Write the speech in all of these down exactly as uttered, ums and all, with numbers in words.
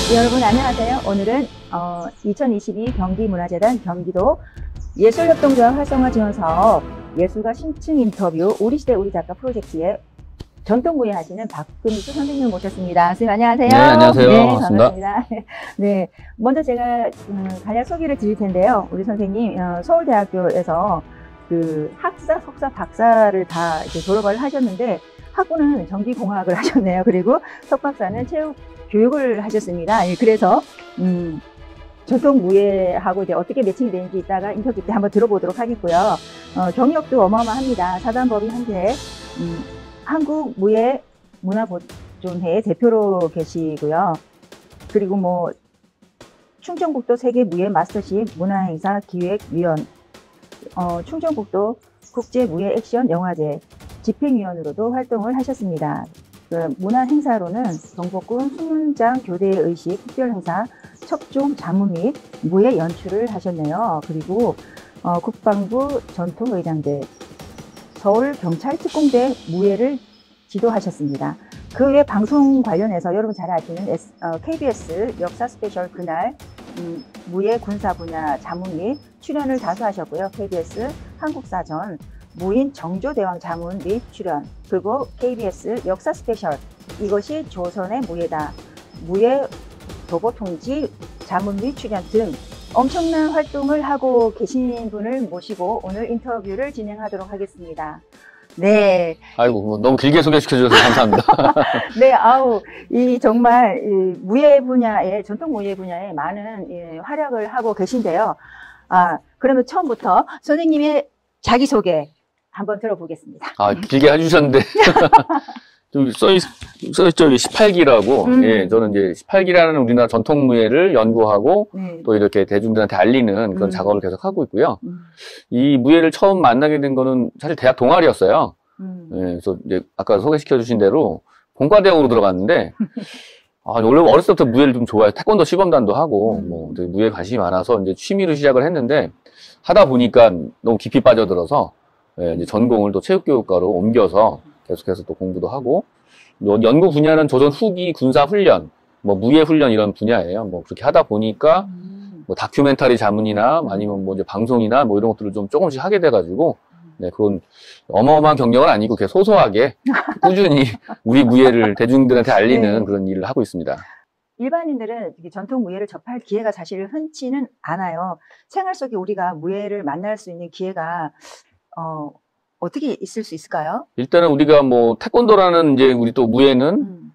여러분 안녕하세요. 오늘은 어, 이천이십이 경기문화재단 경기도 예술협동조합 활성화 지원 사업 예술가 심층 인터뷰 우리 시대 우리 작가 프로젝트에 전통무예 하시는 박금수 선생님을 모셨습니다. 선생님 안녕하세요. 네, 안녕하세요. 네, 반갑습니다. 반갑습니다. 네, 먼저 제가 음, 간략 소개를 드릴 텐데요. 우리 선생님 어, 서울대학교에서 그 학사, 석사, 박사를 다 이제 졸업을 하셨는데 학부는 전기공학을 하셨네요. 그리고 석박사는 체육 교육을 하셨습니다. 예, 그래서 음, 전통무예하고 이제 어떻게 매칭이 되는지 이따가 인터뷰 때 한번 들어보도록 하겠고요. 어, 경력도 어마어마합니다. 사단법인 현재 음, 한국무예문화보존회 대표로 계시고요. 그리고 뭐 충청북도 세계무예 마스터십 문화행사 기획위원, 어, 충청북도 국제무예 액션 영화제 집행위원으로도 활동을 하셨습니다. 그 문화행사로는 경복궁 수문장 교대의식 특별행사 척종 자문 및 무예 연출을 하셨네요. 그리고 어, 국방부 전통의장대, 서울경찰특공대 무예를 지도하셨습니다. 그 외 방송 관련해서 여러분 잘 아시는 S, 어, 케이비에스 역사 스페셜 그날 음, 무예 군사 분야 자문 및 출연을 다수 하셨고요. 케이비에스 한국사전 무인 정조대왕 자문 및 출연, 그리고 케이비에스 역사 스페셜 이것이 조선의 무예다 무예 도보통지 자문 및 출연 등 엄청난 활동을 하고 계신 분을 모시고 오늘 인터뷰를 진행하도록 하겠습니다. 네. 아이고, 뭐 너무 길게 소개시켜 주셔서 감사합니다. 네, 아우, 이 정말 이 무예 분야에, 전통 무예 분야에 많은 예, 활약을 하고 계신데요. 아, 그러면 처음부터 선생님의 자기소개 한번 들어보겠습니다. 아, 길게 해주셨는데. 좀 써있, 써있죠. 십팔 기라고. 음. 예, 저는 이제 십팔 기라는 우리나라 전통무예를 연구하고 네. 또 이렇게 대중들한테 알리는 그런 음. 작업을 계속 하고 있고요. 음. 이 무예를 처음 만나게 된 거는 사실 대학 동아리였어요. 음. 예, 그래서 이제 아까 소개시켜 주신 대로 본과대학으로 들어갔는데, 아, 원래 어렸을 때부터 무예를 좀 좋아해요. 태권도 시범단도 하고, 음. 뭐, 되게 무예에 관심이 많아서 이제 취미로 시작을 했는데, 하다 보니까 너무 깊이 빠져들어서, 예, 이제 전공을 또 체육교육과로 옮겨서 계속해서 또 공부도 하고, 연구 분야는 조선 후기 군사훈련, 뭐, 무예훈련 이런 분야예요. 뭐, 그렇게 하다 보니까, 음. 뭐, 다큐멘터리 자문이나 아니면 뭐, 이제 방송이나 뭐, 이런 것들을 좀 조금씩 하게 돼가지고, 네, 그건 어마어마한 경력은 아니고, 그냥 소소하게, 꾸준히 우리 무예를 대중들한테 알리는 네. 그런 일을 하고 있습니다. 일반인들은 전통 무예를 접할 기회가 사실 흔치는 않아요. 생활 속에 우리가 무예를 만날 수 있는 기회가 어, 어떻게 있을 수 있을까요? 일단은 우리가 뭐, 태권도라는 이제 우리 또 무예는, 음.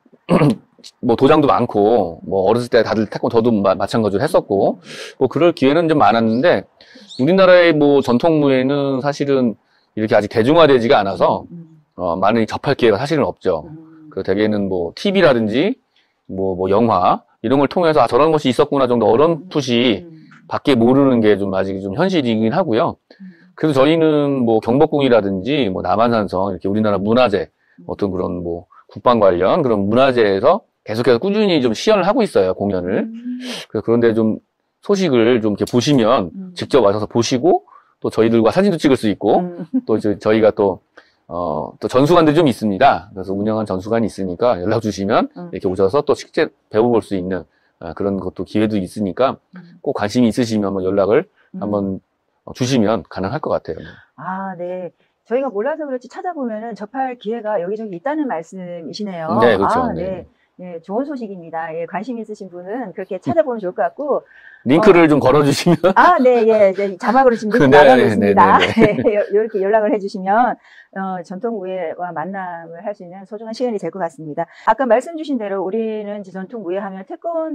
뭐 도장도 많고, 뭐 어렸을 때 다들 태권도 저도 마, 마찬가지로 했었고, 뭐 그럴 기회는 좀 많았는데, 우리나라의 뭐 전통 무예는 사실은 이렇게 아직 대중화되지가 않아서, 음. 어, 많이 접할 기회가 사실은 없죠. 음. 그 대개는 뭐 티비라든지, 뭐, 뭐 영화, 이런 걸 통해서 아, 저런 것이 있었구나 정도 어렴풋이 음. 밖에 모르는 게 좀 아직 좀 현실이긴 하고요. 그래서 저희는 뭐 경복궁이라든지, 뭐 남한산성, 이렇게 우리나라 문화재, 어떤 그런 뭐 국방 관련 그런 문화재에서 계속해서 꾸준히 좀 시연을 하고 있어요, 공연을. 음. 그래서 그런데 좀 소식을 좀 이렇게 보시면 음. 직접 와서 보시고 또 저희들과 사진도 찍을 수 있고 음. 또 저, 저희가 또, 어, 또 전수관들이 좀 있습니다. 그래서 운영한 전수관이 있으니까 연락 주시면 음. 이렇게 오셔서 또 실제 배워볼 수 있는 아, 그런 것도 기회도 있으니까 음. 꼭 관심이 있으시면 한번 연락을 음. 한번 주시면 가능할 것 같아요. 아, 네. 저희가 몰라서 그렇지 찾아보면은 접할 기회가 여기저기 있다는 말씀이시네요. 네, 그렇죠. 아, 네. 네. 네, 좋은 소식입니다. 예, 관심 있으신 분은 그렇게 찾아보면 좋을 것 같고. 링크를 어. 좀 걸어주시면. 아, 네, 예, 네, 자막으로 지금 링크 네, 나가고 있습니다. 네, 네, 네. 네, 이렇게 연락을 해주시면 어, 전통무예와 만남을 할 수 있는 소중한 시간이 될 것 같습니다. 아까 말씀 주신 대로 우리는 이제 전통무예 하면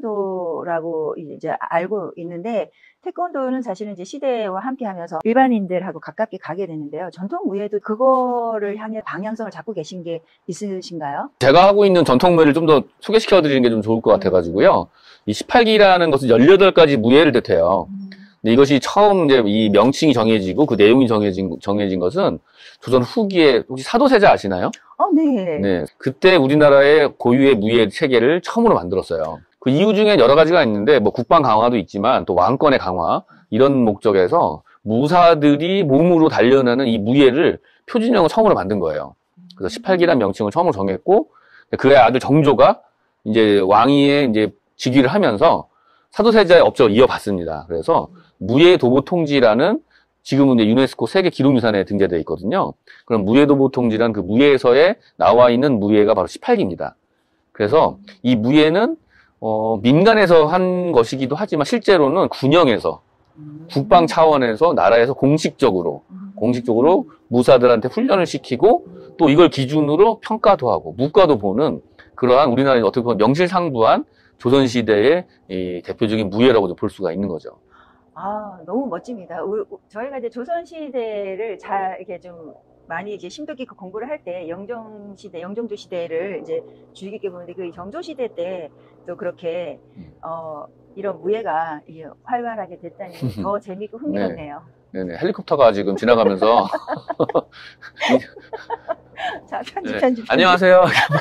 태권도라고 이제 알고 있는데 태권도는 사실은 이제 시대와 함께하면서 일반인들하고 가깝게 가게 되는데요. 전통무예도 그거를 향해 방향성을 잡고 계신 게 있으신가요? 제가 하고 있는 전통무예를 좀 더 소개시켜 드리는 게 좀 좋을 것 같아가지고요. 이 십팔 기라는 것은 열여덟 가지 무예를 뜻해요. 근데 이것이 처음 이제 이 명칭이 정해지고 그 내용이 정해진, 정해진 것은 조선 후기에 혹시 사도세자 아시나요? 어, 네. 네. 그때 우리나라의 고유의 무예 체계를 처음으로 만들었어요. 그 이유 중에 여러 가지가 있는데 뭐 국방 강화도 있지만 또 왕권의 강화 이런 목적에서 무사들이 몸으로 단련하는 이 무예를 표준형을 처음으로 만든 거예요. 그래서 십팔 기란 명칭을 처음으로 정했고 그의 아들 정조가 이제 왕위에 이제 직위를 하면서 사도세자의 업적을 이어받습니다. 그래서 무예도보통지라는 지금은 이제 유네스코 세계 기록유산에 등재되어 있거든요. 그럼 무예도보통지란 그 무예서에 나와 있는 무예가 바로 십팔 기입니다. 그래서 이 무예는 어, 민간에서 한 것이기도 하지만 실제로는 군영에서 국방 차원에서 나라에서 공식적으로 공식적으로 무사들한테 훈련을 시키고 또 이걸 기준으로 평가도 하고 무과도 보는 그러한 우리나라의 어떻게 보면 명실상부한 조선시대의 이 대표적인 무예라고도 볼 수가 있는 거죠. 아, 너무 멋집니다. 우- 우- 저희가 이제 조선시대를 잘 이렇게 좀 많이 이제 심도 깊게 공부를 할 때 영정시대, 영종조 시대를 이제 주의 깊게 보는데 그 정조시대 때 또 그렇게, 어, 이런 무예가 이게 활발하게 됐다니 더 재밌고 흥미롭네요. 네네. 헬리콥터가 지금 지나가면서 자, 편집, 네. 편집. 편집. 안녕하세요.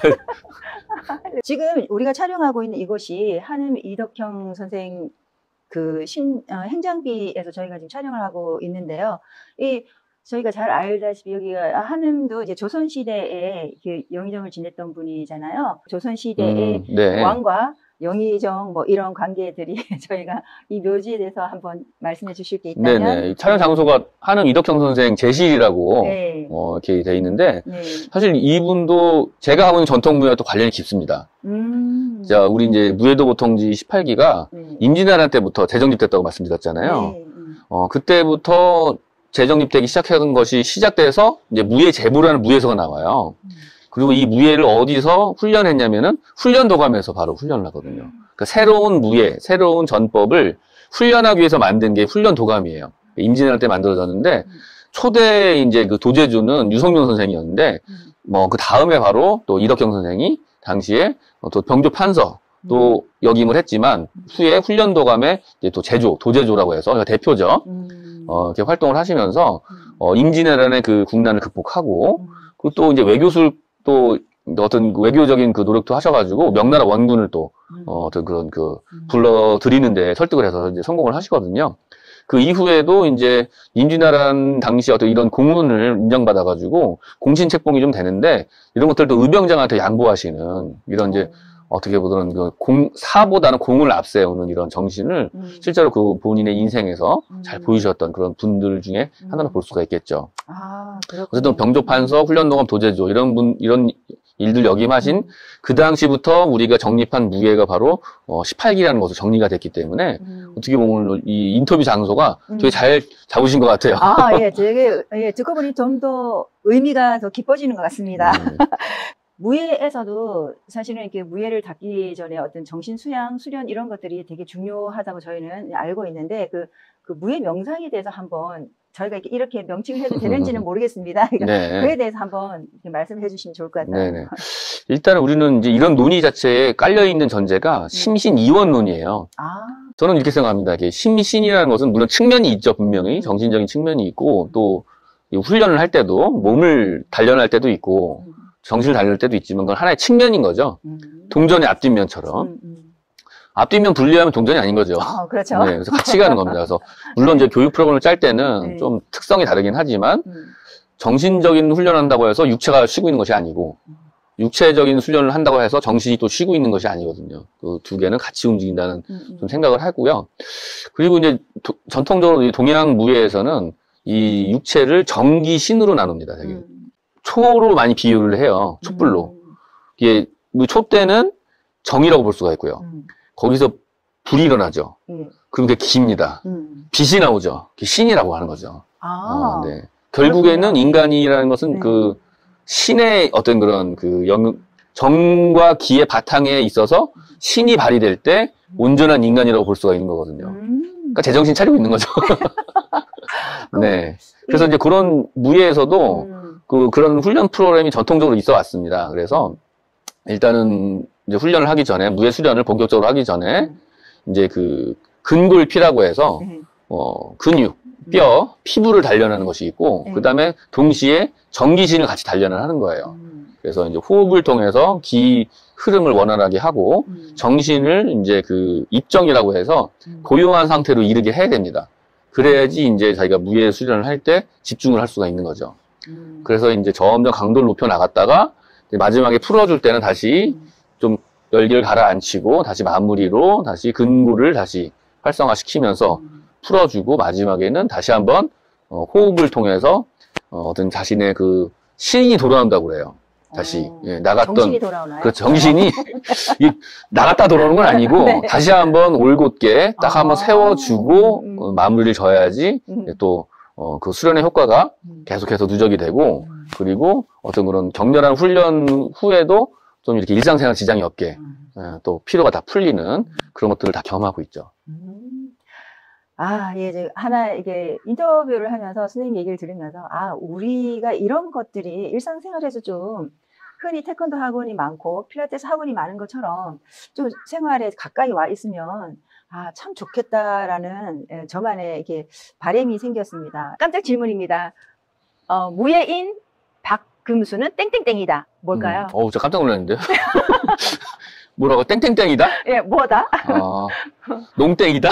지금 우리가 촬영하고 있는 이곳이 한음 이덕형 선생 그 신, 어, 행장비에서 저희가 지금 촬영을 하고 있는데요. 이 저희가 잘 알다시피 여기가 한음도 이제 조선시대에 그 영의정을 지냈던 분이잖아요. 조선시대의 음, 네. 왕과 영의정 뭐 이런 관계들이 저희가 이 묘지에 대해서 한번 말씀해 주실 게 있다면. 네네. 이 촬영 장소가 한음 이덕형 선생 제실이라고 네. 어, 이렇게 돼 있는데 네. 사실 이분도 제가 하고 있는 전통 무예와 또 관련이 깊습니다. 음. 자, 우리 이제 무예도보통지 십팔 기가 네. 임진왜란 때부터 재정립됐다고 말씀드렸잖아요. 네. 음. 어, 그때부터 재정립되기 시작한 것이 시작돼서 이제 무예제보라는 무예서가 나와요. 음. 그리고 이 무예를 어디서 훈련했냐면은 훈련도감에서 바로 훈련을 하거든요. 그러니까 새로운 무예, 새로운 전법을 훈련하기 위해서 만든 게 훈련도감이에요. 임진왜란 때 만들어졌는데 음. 초대 이제 그 도제주는 유성룡 선생이었는데 음. 뭐 그 다음에 바로 또 이덕형 선생이 당시에 또 병조 판서 또 역임을 했지만 후에 훈련도감의 이제 또 제조, 도제조라고 해서 그러니까 대표죠. 음. 어, 이렇게 활동을 하시면서 음. 어, 임진왜란의 그 국난을 극복하고 음. 그리고 또 이제 외교술 또 어떤 그 외교적인 그 노력도 하셔가지고 명나라 원군을 또 음. 어, 어떤 그런 그 음. 불러들이는데 설득을 해서 이제 성공을 하시거든요. 그 이후에도 이제 임진왜란 당시 어떤 이런 공훈을 인정받아가지고 공신 책봉이 좀 되는데 이런 것들도 의병장한테 양보하시는 이런 이제 어떻게 보면 그 공, 사보다는 공을 앞세우는 이런 정신을 음. 실제로 그 본인의 인생에서 음. 잘 보이셨던 그런 분들 중에 음. 하나로 볼 수가 있겠죠. 아, 그렇군요. 어쨌든 병조판서, 훈련도감, 도제조 이런 분 이런 일들 역임하신 음. 그 당시부터 우리가 정립한 무예가 바로 어, 십팔 기라는 것으로 정리가 됐기 때문에 음. 어떻게 보면 이 인터뷰 장소가 음. 되게 잘 잡으신 것 같아요. 아, 예, 되게, 예, 듣고 보니 좀 더 의미가 더 깊어지는 것 같습니다. 네. 무예에서도 사실은 이렇게 무예를 닫기 전에 어떤 정신 수양, 수련 이런 것들이 되게 중요하다고 저희는 알고 있는데 그, 그 무예 명상에 대해서 한번 저희가 이렇게, 이렇게 명칭을 해도 되는지는 모르겠습니다. 그러니까 네. 그에 대해서 한번 이렇게 말씀해 주시면 좋을 것 같아요. 네네. 일단은 우리는 이제 이런 논의 자체에 깔려있는 전제가 심신이원론이에요. 아, 저는 이렇게 생각합니다. 이게 심신이라는 것은 물론 측면이 있죠, 분명히. 정신적인 측면이 있고, 또, 이 훈련을 할 때도, 몸을 단련할 때도 있고, 음, 정신을 단련할 때도 있지만, 그건 하나의 측면인 거죠. 음, 동전의 앞뒷면처럼. 음, 음. 앞뒷면 분리하면 동전이 아닌 거죠. 아, 그렇죠. 네, 그래서 같이 가는 겁니다. 그래서, 물론 이제 교육 프로그램을 짤 때는 네. 좀 특성이 다르긴 하지만, 음, 정신적인 훈련한다고 해서 육체가 쉬고 있는 것이 아니고, 육체적인 훈련을 한다고 해서 정신이 또 쉬고 있는 것이 아니거든요. 그 두 개는 같이 움직인다는 음, 좀 생각을 하고요. 그리고 이제 도, 전통적으로 이 동양 무예에서는 이 육체를 정기신으로 나눕니다. 되게 음, 초로 많이 비유를 해요. 촛불로. 이게 뭐 초 때는 정이라고 볼 수가 있고요. 음, 거기서 불이 일어나죠. 음, 그럼 그게 기입니다. 음. 빛이 나오죠. 그게 신이라고 하는 거죠. 아, 어, 네. 결국에는 그렇군요. 인간이라는 것은 네. 그 신의 어떤 그런 그 영, 정과 기의 바탕에 있어서 신이 발휘될 때 온전한 인간이라고 볼 수가 있는 거거든요. 음. 그러니까 제정신 차리고 있는 거죠. 네. 그래서 이제 그런 무예에서도 음, 그 그런 훈련 프로그램이 전통적으로 있어 왔습니다. 그래서 일단은 이제 훈련을 하기 전에 무예 수련을 본격적으로 하기 전에 음. 이제 그 근골피라고 해서 네. 어 근육, 뼈, 피부를 단련하는 것이 있고 네. 그다음에 동시에 정기신을 같이 단련을 하는 거예요. 음, 그래서 이제 호흡을 통해서 기 흐름을 원활하게 하고 음, 정신을 이제 그 입정이라고 해서 음. 고요한 상태로 이르게 해야 됩니다. 그래야지 이제 자기가 무예 수련을 할 때 집중을 할 수가 있는 거죠. 음. 그래서 이제 점점 강도를 높여 나갔다가 이제 마지막에 풀어줄 때는 다시 음. 좀 열기를 가라앉히고 다시 마무리로 다시 근구를 다시 활성화시키면서 음. 풀어주고 마지막에는 다시 한번 어, 호흡을 통해서 어, 어떤 자신의 그 신이 돌아온다고 그래요. 다시 어. 예, 나갔던 정신이 돌아오나요? 그 정신이 이, 나갔다 돌아오는 건 아니고 네. 다시 한번 올곧게 딱 아. 한번 세워주고 음. 어, 마무리를 져야지 음. 또 어, 그 수련의 효과가 음. 계속해서 누적이 되고 음. 그리고 어떤 그런 격렬한 훈련 후에도 좀 이렇게 일상생활 지장이 없게 음. 예, 또 피로가 다 풀리는 그런 것들을 다 겸하고 있죠. 음. 아, 예, 이제 하나 이게 인터뷰를 하면서 선생님 얘기를 들으면서 아, 우리가 이런 것들이 일상생활에서 좀 흔히 태권도 학원이 많고 필라테스 학원이 많은 것처럼 좀 생활에 가까이 와 있으면 아, 참 좋겠다라는 예, 저만의 이게 바람이 생겼습니다. 깜짝 질문입니다. 어, 무예인 박금수는 땡땡땡이다. 뭘까요? 음, 어우, 저 깜짝 놀랐는데요. 뭐라고? 땡땡땡이다? 예, 뭐다? 아, 농땡이다?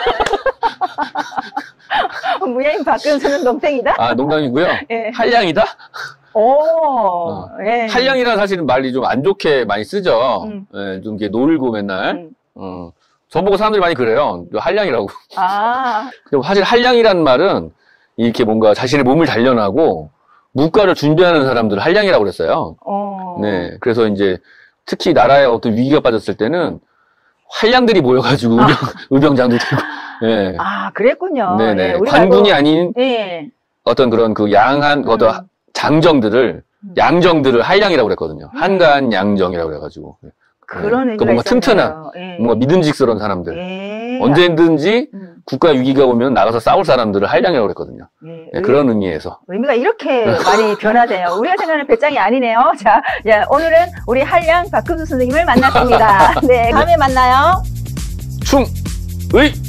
무예인 박금수는 농땡이다? 아, 농담이고요. 예. 한량이다? 오, 예. 한량이라는 사실은 말이 좀 안 좋게 많이 쓰죠. 음. 예, 좀 이렇게 놀고 맨날. 음. 어, 저보고 사람들이 많이 그래요. 한량이라고. 아, 그리고 사실 한량이라는 말은 이렇게 뭔가 자신의 몸을 단련하고 무과를 준비하는 사람들을 한량이라고 그랬어요. 어. 네. 그래서 이제 특히 나라에 어떤 위기가 빠졌을 때는 한량들이 모여가지고 의병, 의병장도 되고. 예. 아, 그랬군요. 네네. 예, 우리가 관군이 알고- 아닌 예. 어떤 그런 그 양한, 어떤 음. 장정들을, 음. 양정들을 한량이라고 그랬거든요. 음. 한간 양정이라고 그래가지고. 그런 네. 의미가 그 뭔가 있었네요. 튼튼한, 예. 뭔가 믿음직스러운 사람들. 예. 언제든지 음. 국가 위기가 오면 나가서 싸울 사람들을 한량이라고 그랬거든요. 예. 네, 의- 그런 의미에서. 의미가 이렇게 많이 변화돼요. 우리가 생각하는 배짱이 아니네요. 자, 야, 오늘은 우리 한량 박금수 선생님을 만났습니다. 네, 다음에 만나요. 충! 의!